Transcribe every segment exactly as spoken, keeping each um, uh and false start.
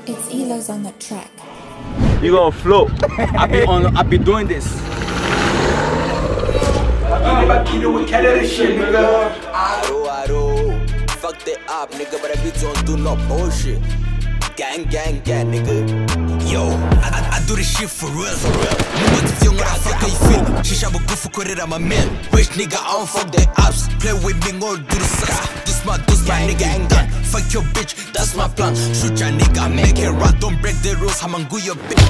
It's Elo's on the track. You gonna float. I be on. I be doing this. Aro, aro. Fuck that up, nigga, but I be don't do no bullshit. Gang, gang, gang, nigga. Yo, I, I, I do this shit for real, for real. Nigga, if you know what fuck you feel. Shisha bu good for credit, I'm a man. Rich nigga, I don't fuck the apps. Play with me, go do the sucks. This my, this my nigga ain't done. Fuck your bitch, that's my plan. Shoot your nigga, make it run. Don't break the rules, I'm gonna go your bitch.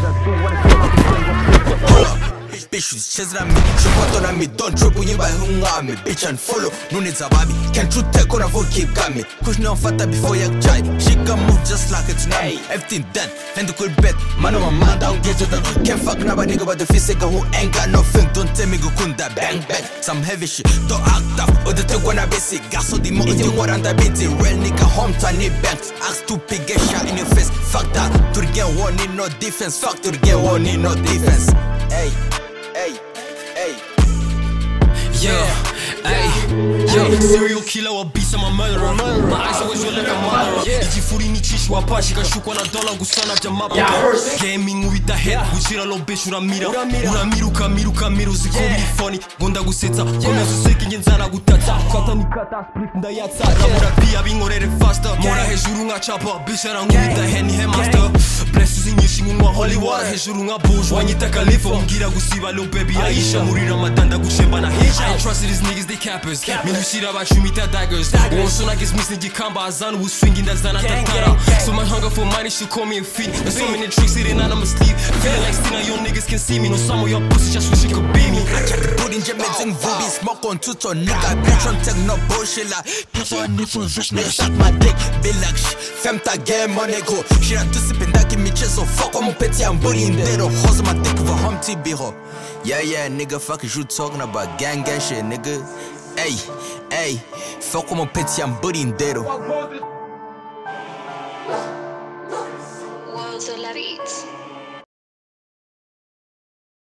Hold up. Bitch, you chase on me. She put on me. Don't drop when you buy who got me. Bitch and follow. No needs a baby. Can't you take on a full keep got me? Push no fatter before you try. She can move just like a tsunami. Everything done. And the cool bet. Man, I'm a man down. Get you done. Can't fuck nobody nigga but the physical who ain't got nothing. Don't tell me go kunda bang bang. Some heavy shit. Don't act tough. Or the take one a basic. Garçon Du Monde. You want under busy. Real nigga home to need banks. Ask to pick get shot in your face. Fuck that. To the game one need no defense. Fuck to the game one need no defense. Hey. Hey, hey, yeah, hey, yo, serial killer or beast, I'm a murderer. My eyes always look like a murderer. Iji furi ni chishwa pa, shika shukwa na dola gusana jamapa. Gaming with the head, gushira lo bitch uramira. Uramiruka, miruka, miru zikobi funny. Gonda gusetsa, kona suseki ngenzana gutata. Kata nikata split ndayatsa. Ramura pia bingorere faster. Mora hejuru nga chapa, bitch arangu with the hand ni headmaster. Bless you shingu wa holy water, hejuru nga bush. Wanyita khalifa, mgira gusiba lo baby Aisha. Murira matanda gushemba na hisha. I ain't trusted these niggas, they cappers. Minu shit about you meet that daggers. One soon I guess missing Jikamba, Azan was swinging that Zana Tatara. So much hunger for money, she call me a feed. There's so many tricks hitting out of my sleeve. Feeling like Stina, your niggas can see me. No, some of your pussy just wish you could be me. put in Jamaica and Vubi, smoke on tuto, nigga. Bitch on tech, no bullshit like. People on the phone, just nigga, suck my dick. Be like, femme ta game, money go. She had to sip and that give me chest, so fuck on my petty and booty in there. Hose my dick for Humpty Biro. Yeah, yeah, nigga, fuck is you talking about gang gang shit, nigga. Hey, hey, fuck on my petty and booty in there. World's a la beats.